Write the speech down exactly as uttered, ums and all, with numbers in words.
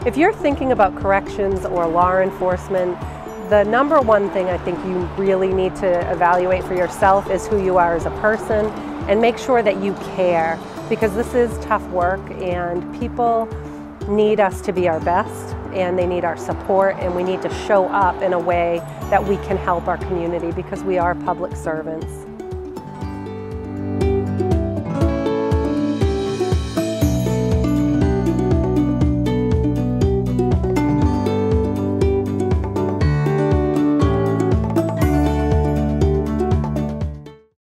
If you're thinking about corrections or law enforcement, the number one thing I think you really need to evaluate for yourself is who you are as a person, and make sure that you care, because this is tough work and people need us to be our best and they need our support, and we need to show up in a way that we can help our community because we are public servants.